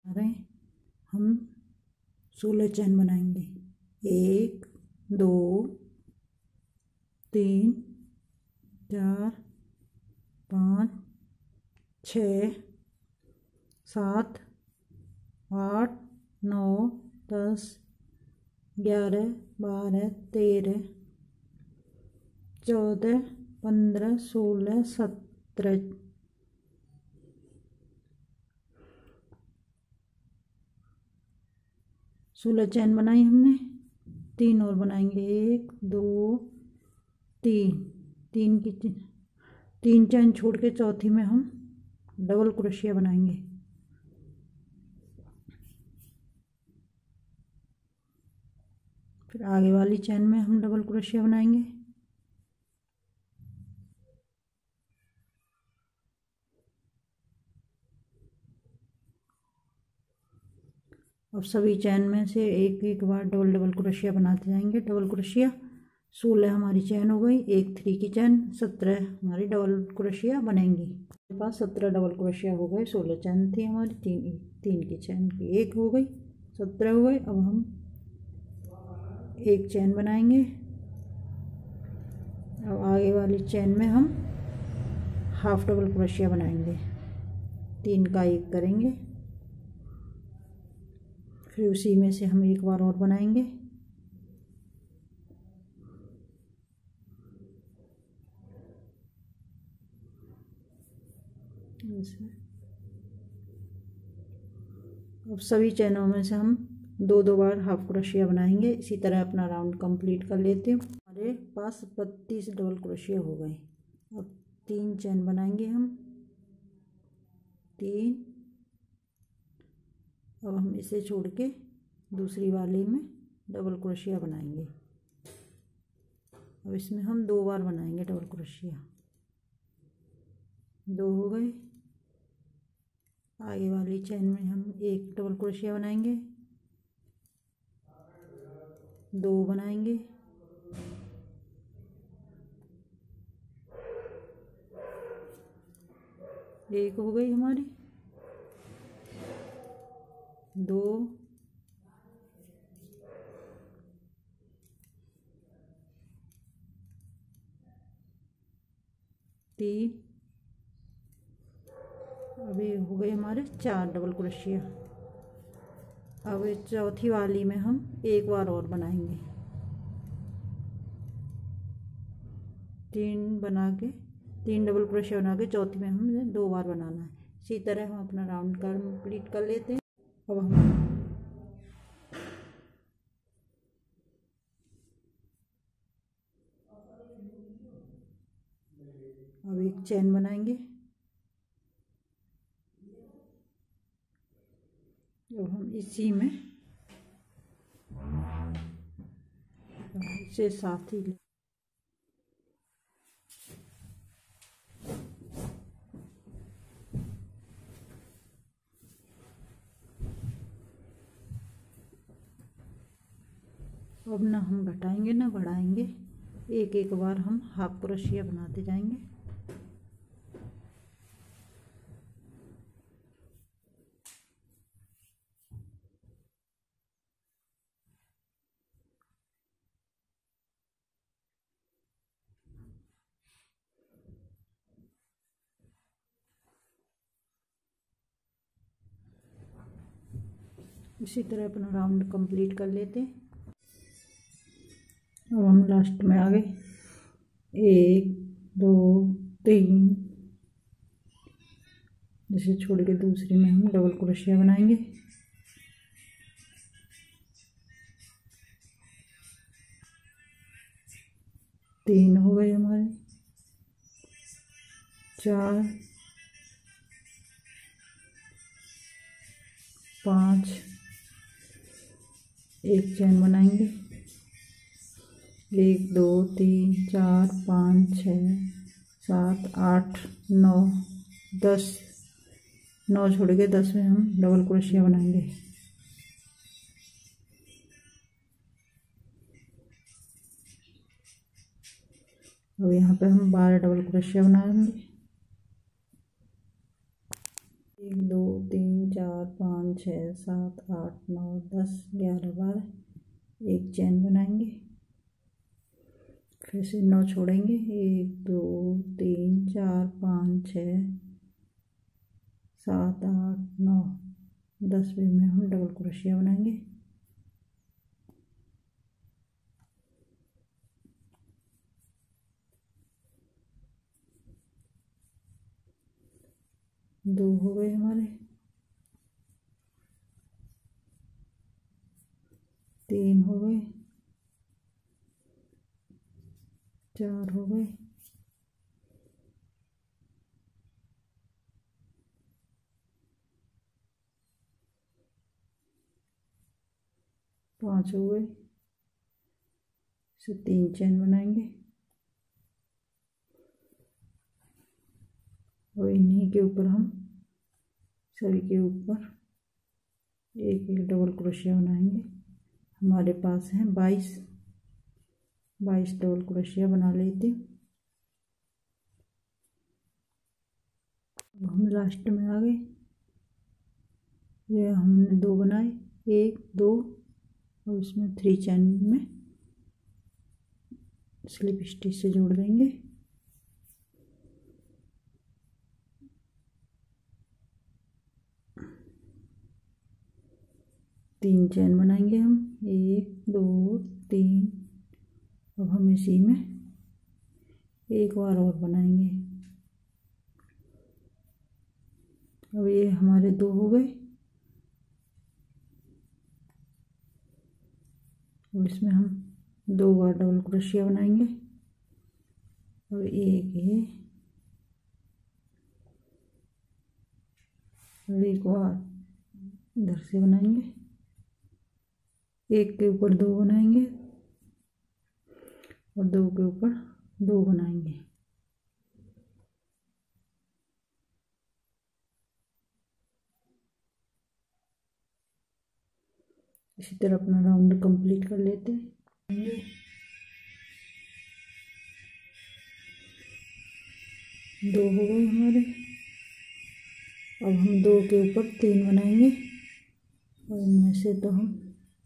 रहे हम 16 चैन बनाएंगे। 1 2 3 4 5 6 7 8 9 10 11 12 13 14 15 16 17 16 चैन बनाई हमने। 3 और बनाएंगे। 1 2 3 की 3 चैन छोड़ के चौथी में हम डबल क्रोशिया बनाएंगे। फिर आगे वाली चैन में हम डबल क्रोशिया बनाएंगे। अब सभी चैन में से एक एक बार डबल डबल क्रोशिया बनाते जाएंगे। डबल क्रोशिया 16 हमारी चैन हो गई। 1 3 की चैन 17 हमारी डबल क्रोशिया बनेंगी। हमारे पास 17 डबल क्रोशिया हो गए। 16 चैन थी हमारी, 3 की चैन की 1 हो गई, 17 हो गए। अब हम एक चैन बनाएंगे। अब आगे वाली चैन में हम हाफ डबल क्रोशिया बनाएंगे। 3 का 1 करेंगे। फिर उसी में से हम एक बार और बनाएंगे। अब सभी चैनों में से हम 2 बार हाफ क्रोशिया बनाएंगे। इसी तरह अपना राउंड कंप्लीट कर लेते हैं। हमारे पास 32 डबल क्रोशिया हो गए। अब 3 चैन बनाएंगे हम। 3। अब हम इसे छोड़ के दूसरी वाली में डबल क्रोशिया बनाएंगे। अब इसमें हम 2 बार बनाएंगे डबल क्रोशिया। 2 हो गए। आगे वाली चैन में हम 1 डबल क्रोशिया बनाएंगे। 2 बनाएंगे। 1 हो गई हमारी। 2 3। अभी हो गए हमारे 4 डबल क्रोशिया। अब चौथी वाली में हम एक बार और बनाएंगे। 3 बना के 3 डबल क्रोशिया बना के चौथी में हमें 2 बार बनाना है। इसी तरह हम अपना राउंड कंप्लीट कर लेते हैं। अब एक चैन बनाएंगे। अब हम इसी में इसे साथ ही अब ना हम घटाएंगे ना बढ़ाएंगे। एक एक बार हम हाफ क्रोशिया बनाते जाएंगे। इसी तरह अपना राउंड कंप्लीट कर लेते हैं। अब हम लास्ट में आ गए। 1 2 3 इसे छोड़ के दूसरी में हम डबल क्रोशिया बनाएंगे। तीन हो गए हमारे। 4 5 एक चैन बनाएंगे। 1 2 3 4 5 6 7 8 9 10 9 छोड़ के 10 में हम डबल क्रोशिया बनाएंगे। अब यहाँ पे हम 12 डबल क्रोशिया बनाएंगे। 1 2 3 4 4 5 6 7 8 9 10 11 12 एक चैन बनाएंगे, फिर से 9 छोड़ेंगे, 1 2 3 4 5 6 7 8 9 10वें में हम डबल क्रोशिया बनाएंगे। दो हो गए हमारे, 3 हो गए, 4 हो गए, 5 हो गए, इसे 3 चैन बनाएंगे और इन्हीं के ऊपर हम सभी के ऊपर एक एक डबल क्रोशिया बनाएंगे। हमारे पास है 22 डबल क्रोशिया बना लेते हैं। हम लास्ट में आ गए, ये हमने 2 बनाए, 1 2 और इसमें 3 चैन में स्लिप स्टिच से जोड़ देंगे। तीन चैन बनाएंगे हम, 1 2 3। अब हम इसी में एक बार और बनाएंगे। अब ये हमारे 2 हो गए और इसमें हम 2 बार डबल क्रोशिया बनाएंगे और एक ये और एक बार इधर से बनाएंगे, एक के ऊपर 2 बनाएंगे और 2 के ऊपर 2 बनाएंगे। इसी तरह अपना राउंड कंप्लीट कर लेते हैं। 2 हो गए हमारे। अब हम 2 के ऊपर 3 बनाएंगे और इनमें से तो हम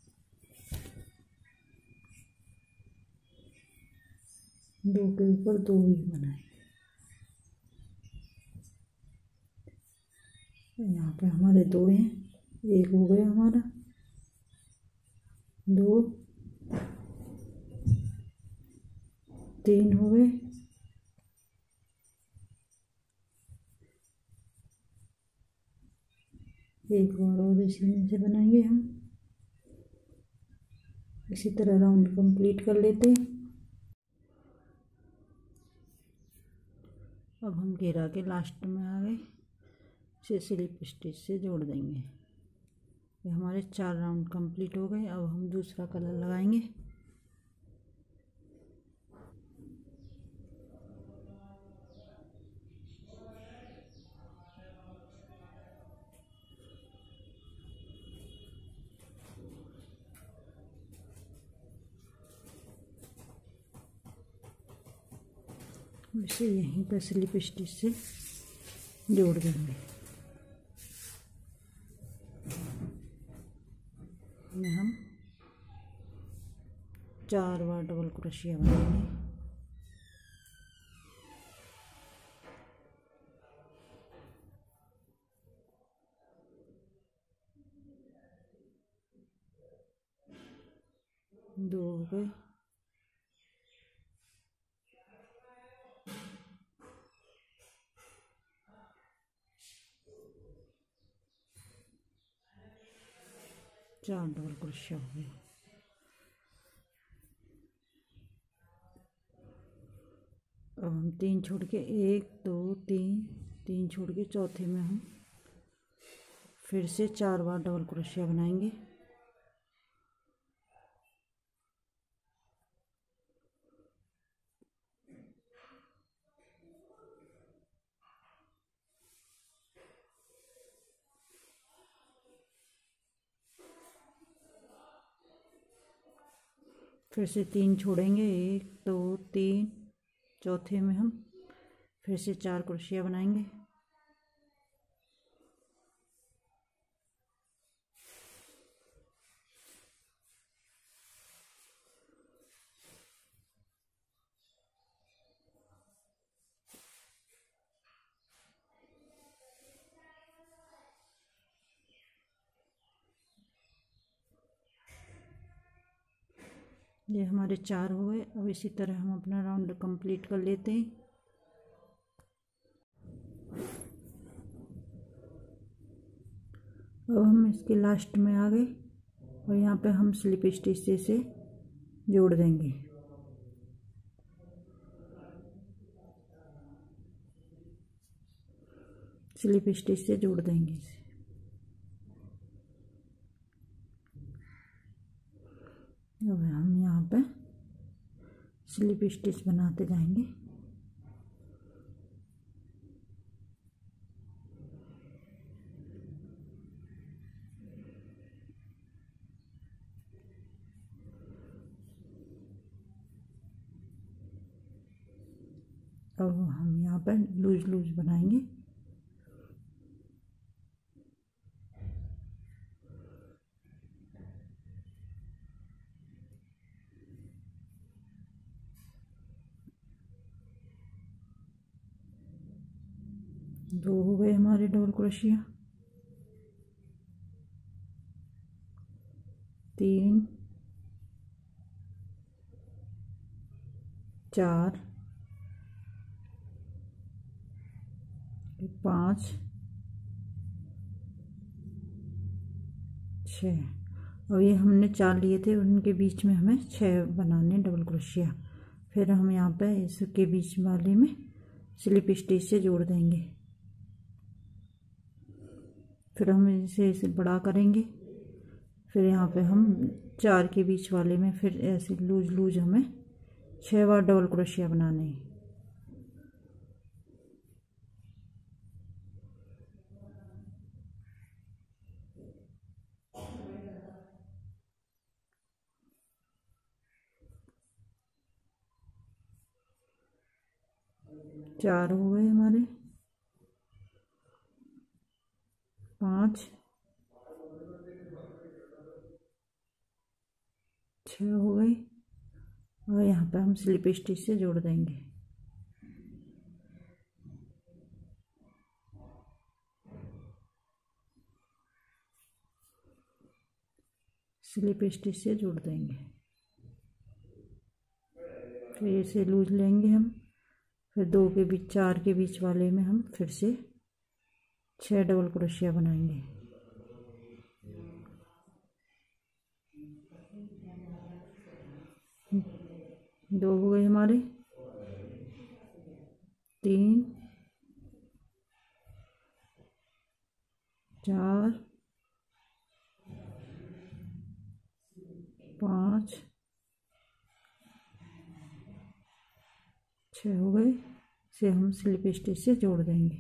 2 के ऊपर 2 ही बनाएंगे। यहाँ पे हमारे 2 हैं, एक हो गया हमारा, 2 3 हो गए, एक बार और इसी में से बनाएंगे हम। इसी तरह राउंड कंप्लीट कर लेते हैं। अब हम घेरा के लास्ट में आ गए, इसे स्लिप स्टिच से जोड़ देंगे। ये हमारे 4 राउंड कंप्लीट हो गए। अब हम दूसरा कलर लगाएंगे। इसे यहीं पर स्लिप स्टिच से जोड़ देंगे। में हम 4 बार डबल क्रोशिया बनाएंगे। दो हो गए, चार डबल क्रोशिया हो गए। अब हम 3 छोड़ के 1 2 3 छोड़ के चौथे में हम फिर से 4 बार डबल क्रोशिया बनाएंगे। फिर से 3 छोड़ेंगे, 1 2 3, चौथे में हम फिर से 4 क्रोशिया बनाएंगे। ये हमारे 4 हो गए। अब इसी तरह हम अपना राउंड कंप्लीट कर लेते हैं। अब हम इसके लास्ट में आ गए और यहाँ पे हम स्लिप स्टिच से जोड़ देंगे। स्लिप स्टिच से जोड़ देंगे इसे। अब हम यहाँ पे स्लिप स्टिच बनाते जाएंगे। अब हम यहाँ पर लूज लूज बनाएंगे। दो हो गए हमारे डबल क्रोशिया। 3 4 5 6। और ये हमने 4 लिए थे, उनके बीच में हमें 6 बनाने डबल क्रोशिया। फिर हम यहाँ पे इसके बीच वाले में स्लिप स्टिच से जोड़ देंगे। फिर हम इसे बड़ा करेंगे। फिर यहाँ पे हम 4 के बीच वाले में फिर ऐसे लूज लूज हमें 6 बार डबल क्रोशिया बनाने हैं। चार हो गए हमारे। 5 6 हो गए। और यहाँ पे हम स्लिप स्टिच से जोड़ देंगे। स्लिप स्टिच से जोड़ देंगे। फिर इसे लूज लेंगे हम। फिर 2 के बीच 4 के बीच वाले में हम फिर से 6 डबल क्रोशिया बनाएंगे। दो हो गए हमारे। 3 4 5 6 हो गए। इसे हम स्लिप स्टिच से जोड़ देंगे।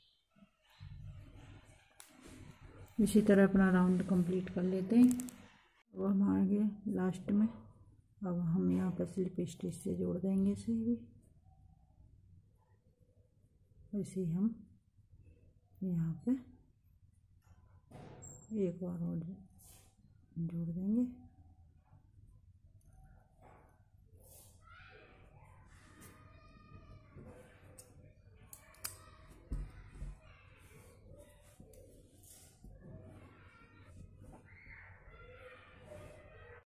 इसी तरह अपना राउंड कंप्लीट कर लेते हैं। अब हम आ गए लास्ट में। अब हम यहाँ पर स्लिप स्टिच से जोड़ देंगे इसे भी। ऐसे ही हम यहाँ पे एक बार और जोड़ देंगे।